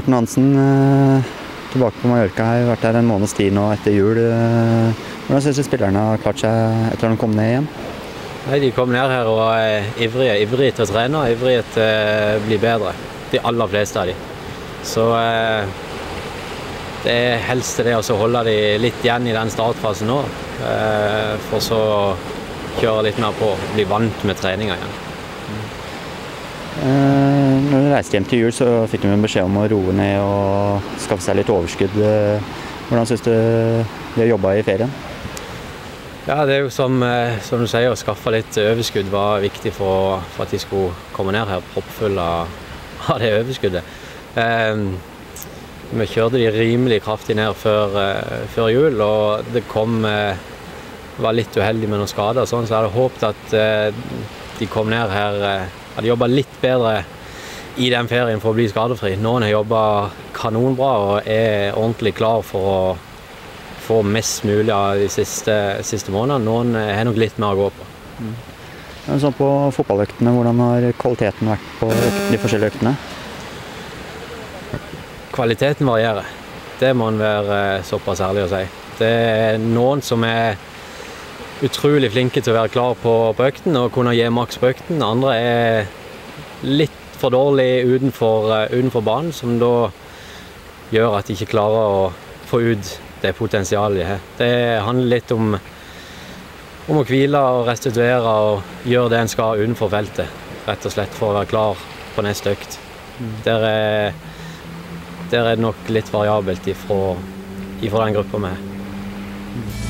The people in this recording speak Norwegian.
Morten Hansen, tilbake på Mallorca, har vært her en måneds tid nå etter jul. Hvordan synes du spillerne har klart seg etter at de kom ned igjen? Nei, de kom ned her og er ivrige til å trene og ivrige til å bli bedre. De aller fleste av de. Så det er helst det å holde de litt igjen i den startfasen nå, for så å kjøre litt mer på og bli vant med treninga igjen. Når du reiste hjem til jul, så fikk du en beskjed om å roe ned og skaffe seg litt overskudd. Hvordan synes du de har jobbet i ferien? Ja, det er jo som du sier, å skaffe litt overskudd var viktig for at de skulle komme ned her proppfull av det overskuddet. Vi kjørte de rimelig kraftig ned før jul, og det var litt uheldig med noen skader, så jeg hadde håpet at de kom ned her, hadde jobbet litt bedre i den ferien for å bli skadefri. Noen har jobbet kanonbra og er ordentlig klar for å få mest mulig av de siste månedene. Noen har nok litt mer å gå på. Sånn på fotballøktene, hvordan har kvaliteten vært på de forskjellige øktene? Kvaliteten varierer. Det må man være såpass ærlig å si. Det er noen som er utrolig flinke til å være klar på økten og kunne gi maks på økten. Andre er litt for dårlig utenfor banen, som da gjør at de ikke klarer å få ut det potensialet de har. Det handler litt om å hvile og restituere og gjøre det en skal utenfor feltet, rett og slett for å være klar på neste økt. Der er det nok litt variabelt ifra den gruppa vi har.